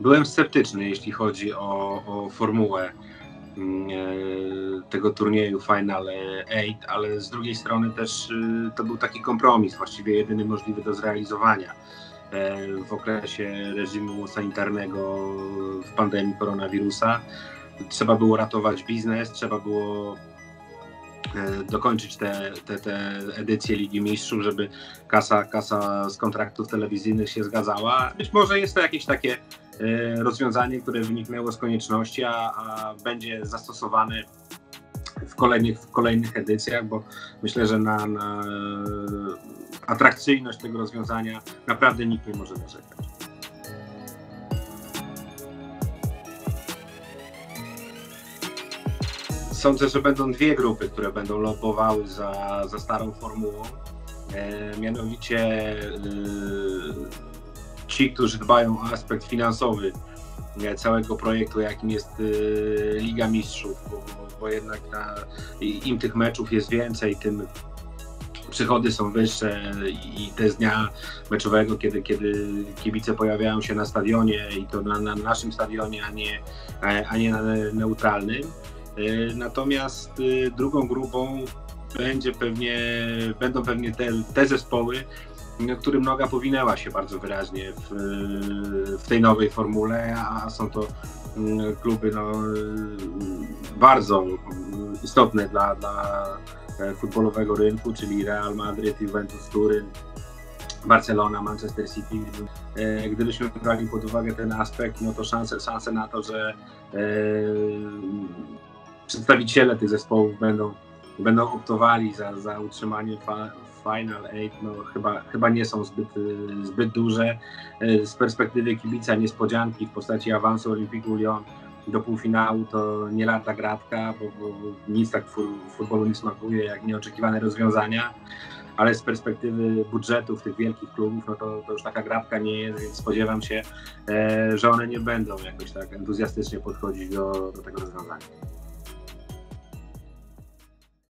Byłem sceptyczny, jeśli chodzi o formułę tego turnieju Final 8, ale z drugiej strony też to był taki kompromis, właściwie jedyny możliwy do zrealizowania w okresie reżimu sanitarnego w pandemii koronawirusa. Trzeba było ratować biznes, trzeba było dokończyć te edycje Ligi Mistrzów, żeby kasa z kontraktów telewizyjnych się zgadzała. Być może jest to jakieś takie rozwiązanie, które wyniknęło z konieczności, a będzie zastosowane w kolejnych edycjach, bo myślę, że na atrakcyjność tego rozwiązania naprawdę nikt nie może narzekać. Sądzę, że będą dwie grupy, które będą lobbowały za starą formułą. Mianowicie ci, którzy dbają o aspekt finansowy całego projektu, jakim jest Liga Mistrzów, bo jednak im tych meczów jest więcej, tym przychody są wyższe i te z dnia meczowego, kiedy kibice pojawiają się na stadionie i to na naszym stadionie, a nie na neutralnym. Natomiast drugą grupą będą pewnie te zespoły, którym noga powinęła się bardzo wyraźnie w tej nowej formule, a są to kluby bardzo istotne dla futbolowego rynku, czyli Real Madryt, Juventus Turyn, Barcelona, Manchester City. Gdybyśmy brali pod uwagę ten aspekt, no to szanse na to, że przedstawiciele tych zespołów będą optowali za utrzymaniem Final 8, no chyba nie są zbyt duże. Z perspektywy kibica niespodzianki w postaci awansu Olympique Lyon do półfinału to nie lada gratka, bo nic tak w futbolu nie smakuje jak nieoczekiwane rozwiązania, ale z perspektywy budżetów tych wielkich klubów, no to już taka gratka nie jest, więc spodziewam się, że one nie będą jakoś tak entuzjastycznie podchodzić do tego rozwiązania.